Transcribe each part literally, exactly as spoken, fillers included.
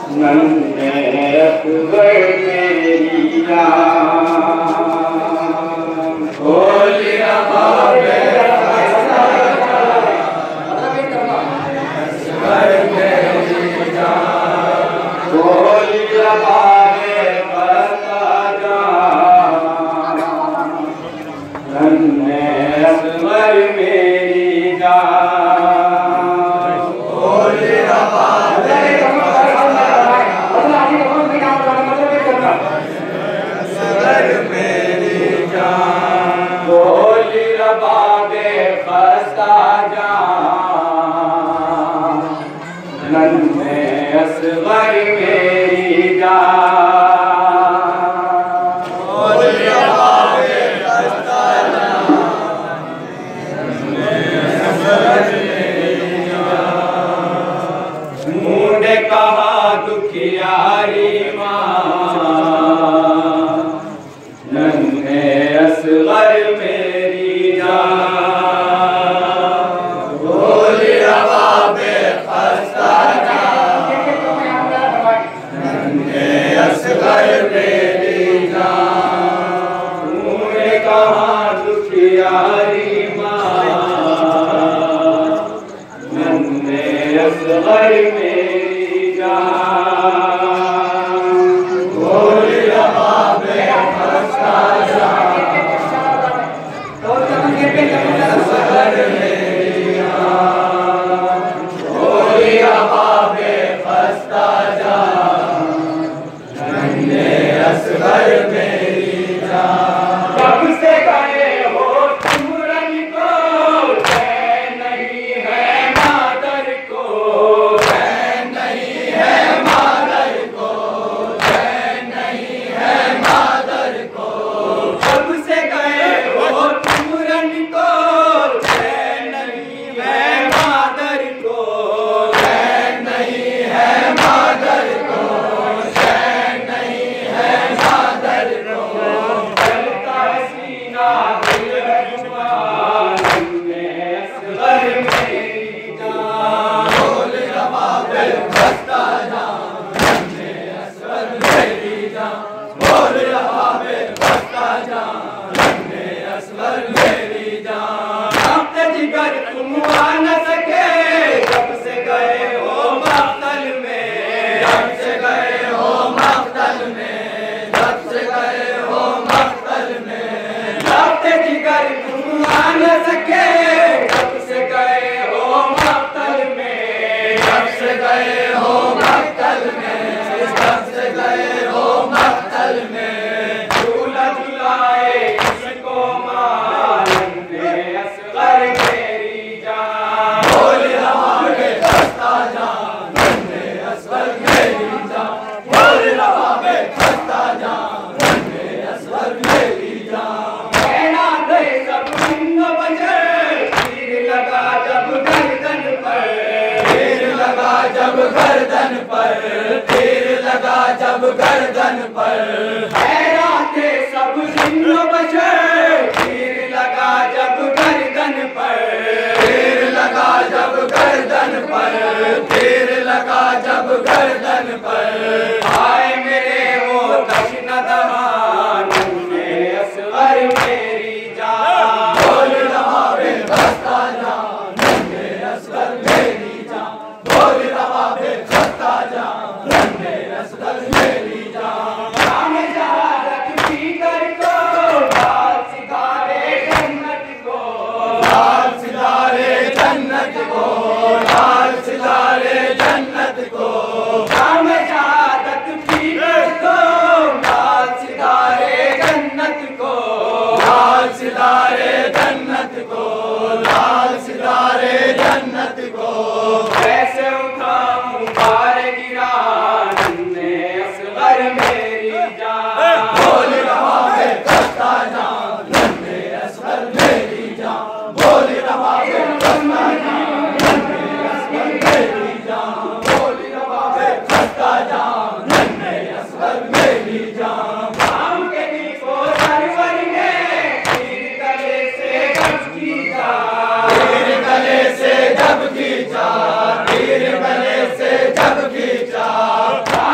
नन्हे अकबर मेरी जान बोली अकबर मेरी जान बोली नन्हे असगर मेरी जान बोली असगर मेरी जान बोली रबाबे खस्ता जान नन्हे असगर मेरी जान दुखियारी माँ नन्हे असगर मेरी जान बोली रबाबे खस्ता नन्हे असगर मेरी जान तूने कहा दुखियारी माँ नन्हे असगर मेरी बोली रबाबे खस्ता असगर मेरी जान बोली रबाबे खस्ता नन्हे असगर मेरी जान कब से गए हो तुम रंग को चैन नहीं है मादर को चैन नहीं है मादर को चैन नहीं है मादर को कब से गए हो तुम रंग को चैन नहीं है मादर को चैन नहीं है मादर को चैन नहीं है मादर को चलता सीना दिल है जुबान नन्हे असगर मेरी जान बोली रबाबे खस्ता नन्हे असगर मेरी जान बोली रबाबे खस्ता नन्हे असगर मेरी जान अपने जिगर तुम आ न सके जब से गए हो मक्तल में जब से गए हो मक्तल में जब से गए हो मक्तल में अपने जिगर तुम आ न सके जब से गए हो मक्तल में जब से गए हो मक्तल में जब से गए हो मक्तल में झूला झुलाए किसको मां नन्हे असगर मेरी जान बोली रबाबे खस्ता जान नन्हे असगर मेरी जान बोली रबाबे खस्ता जान नन्हे असगर मेरी जान कहना दे सब हिंद बजे तीर लगा जब गर्दन पर तीर लगा जब गर्दन पर तीर लगा जब गर्दन पर कहना दे सब हिंद बजे तीर लगा जब गर्दन पर तीर लगा जब गर्दन पर तीर लगा जब गर्दन पर आए मेरे वो दक्षिण दहान नन्हे असगर मेरी जान बोली रबाबे खस्ता नन्हे असगर मेरी जान बोली रबाबे खस्ता नन्हे असगर मेरी जान शाम जहारत भीतर को लाल सितारे जन्नत को लाल सितारे जन्नत को लाल सितारे जन्नत को शाम जहारत भीतर को लाल सितारे जन्नत को लाल सितारे जन्नत को लाल सितारे जन्नत को कैसे उठाऊं पार गिरा नन्हे असगर मेरी जान बोली रबाबे खस्ता नन्हे असगर मेरी जान बोली रबाबे खस्ता नन्हे असगर मेरी जान बोली रबाबे खस्ता नन्हे असगर मेरी जान शाम के दिल को सरवर ने तीर गले से जब खींचा तीर गले से जब खींचा तीर गले से जब खींचा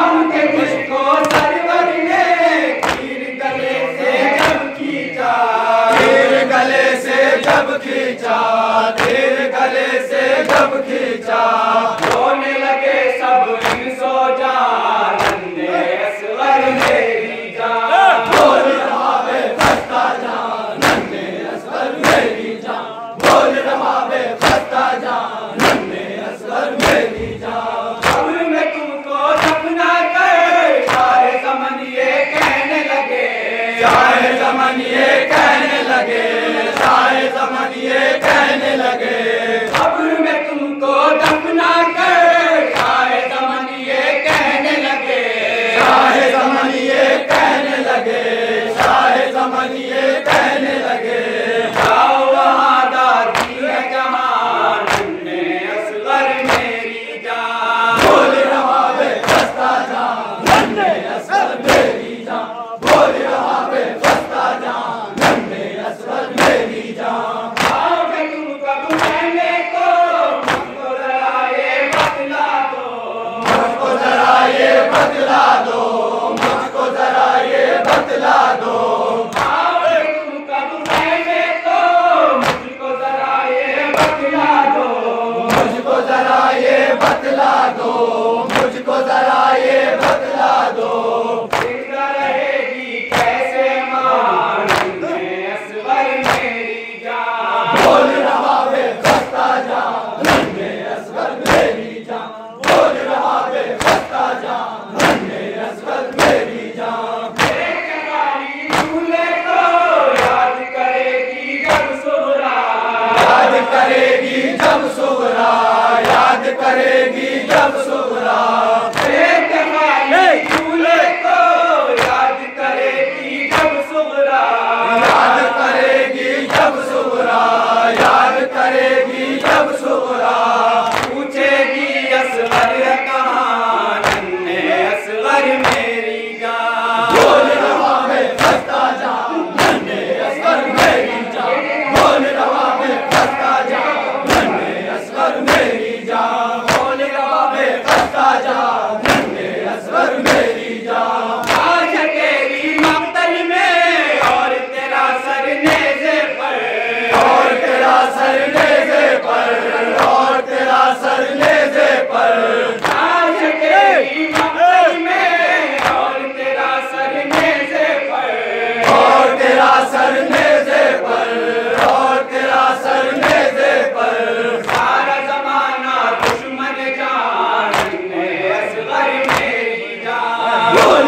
बतला दो, मुझको जरा ये बतला दो। आओगे तुम कब मैंने तो मुझको जरा ये बतला दो, मुझको जरा ये बतला दो, मुझको जरा ये बतला दो। जिंदा रहेगी कैसे मां नन्हे असगर मेरी जान, बोल रहा बे खस्ता जान नन्हे असगर मेरी जान, बोल रहा बे खस्ता जान नन्हे असगर मेरी जान। बेकरारी झूले को याद करेगी जब सुबरा, याद करेगी जब सुबरा, याद करेगी जब सुबरा। बेकरारी झूले को याद करेगी जब सुबरा, याद करेगी जब सुबरा, याद करेगी जब सुबरा। पूछेगी असगर है कहाँ नन्हे असगर मेरी जान, बोल रहा है खस्ता जान नन्हे असगर मेरी जान, बोल रहा है खस्ता जान नन्हे असगर मेरी जान, बोल रहा है खस्ता जान नन्हे असगर मेरी जान। आज तेरी मक्तल में और तेरा सर नेज़े पर, और तेरा सर नेज़े पर, और तेरा सर नेज़े पर। आज तेरी मक्तल में और तेरा सर नेज़े पर, और तेरा सर नेज़े पर, और तेरा सर नेज़े पर। सारा जमाना दुश्मन जान नन्हे असगर मेरी जान,